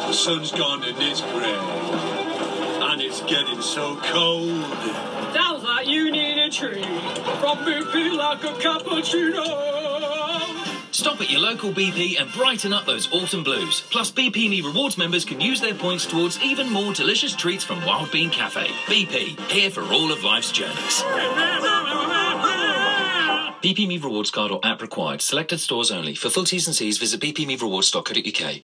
The sun's gone and it's grey. And it's getting so cold. Sounds like you need a treat from BP like a cappuccino. Stop at your local BP and brighten up those autumn blues. Plus, BP Me Rewards members can use their points towards even more delicious treats from Wild Bean Cafe. BP, here for all of life's journeys. BP Me Rewards card or app required. Selected stores only. For full T's and C's, visit bpmerewards.co.uk.